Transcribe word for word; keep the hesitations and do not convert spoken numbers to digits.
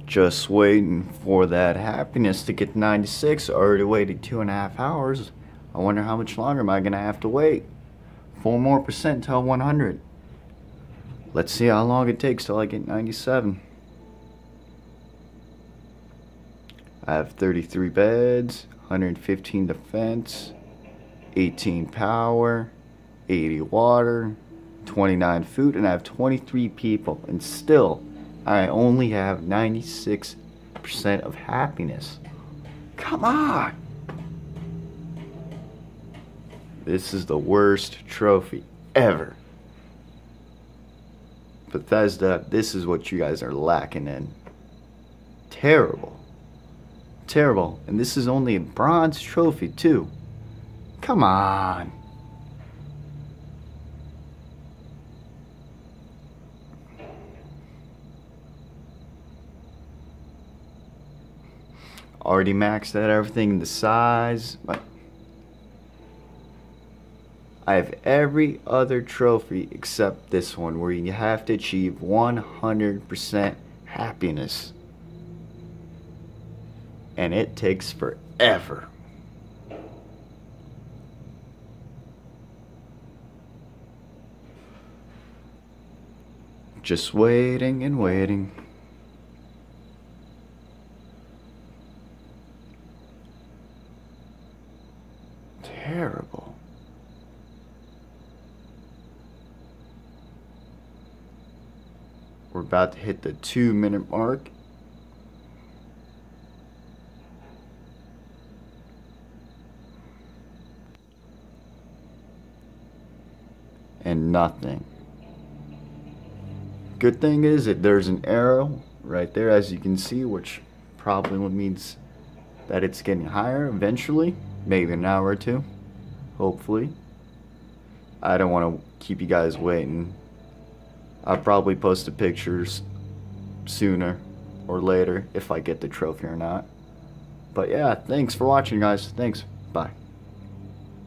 Just waiting for that happiness to get to ninety-six. Already waited two and a half hours. I wonder how much longer am I gonna have to wait? Four more percent till one hundred. Let's see how long it takes till I get ninety-seven. I have thirty-three beds, one hundred fifteen defense, eighteen power, eighty water, twenty-nine food, and I have twenty-three people, and still I only have ninety-six percent of happiness. Come on! This is the worst trophy ever. Bethesda, this is what you guys are lacking in. Terrible. Terrible. And this is only a bronze trophy too. Come on. Already maxed out everything, the size, but I have every other trophy except this one, where you have to achieve one hundred percent happiness. And it takes forever. Just waiting and waiting. Terrible. We're about to hit the two minute mark. And nothing. Good thing is that there's an arrow right there, as you can see, which probably means that it's getting higher eventually, maybe an hour or two, hopefully. I don't want to keep you guys waiting. I'll probably post the pictures sooner or later if I get the trophy or not. But yeah, thanks for watching, guys. Thanks. Bye.